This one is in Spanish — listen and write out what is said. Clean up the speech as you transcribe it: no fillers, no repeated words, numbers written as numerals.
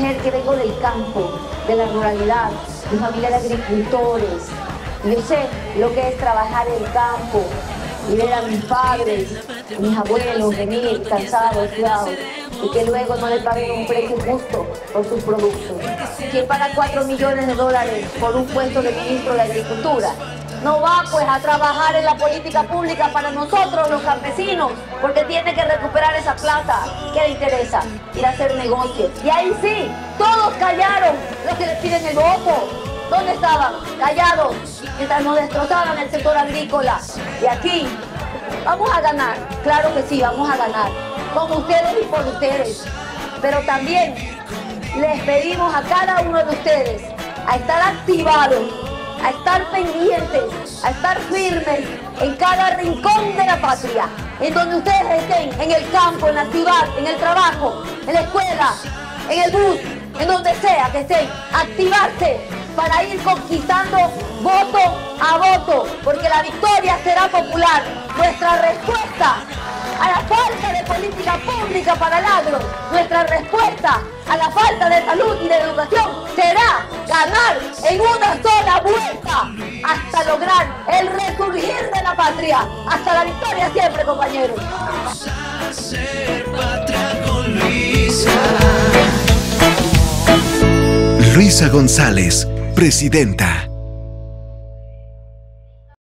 mujer que vengo del campo, de la ruralidad, mi familia de agricultores. Y yo sé lo que es trabajar en el campo y ver a mis padres, mis abuelos venir cansados, cuidados, y que luego no le paguen un precio justo por sus productos. ¿Quién paga 4 millones de dólares por un puesto de ministro de Agricultura? No va pues a trabajar en la política pública para nosotros los campesinos, porque tiene que recuperar esa plata. ¿Qué le interesa? Ir a hacer negocios. Y ahí sí, todos callaron los que le piden el voto. ¿Dónde estaban? Callados, mientras nos destrozaban el sector agrícola. Y aquí vamos a ganar, claro que sí, vamos a ganar, con ustedes y por ustedes. Pero también les pedimos a cada uno de ustedes a estar activados, a estar pendientes, a estar firmes en cada rincón de la patria, en donde ustedes estén, en el campo, en la ciudad, en el trabajo, en la escuela, en el bus, en donde sea que estén, activarse para ir conquistando voto a voto, porque la victoria será popular. Nuestra respuesta a la falta de política pública para el agro, nuestra respuesta a la falta de salud y de educación será ganar en una sola vuelta hasta lograr el resurgir de la patria. Hasta la victoria siempre, compañeros. Luisa González, presidenta.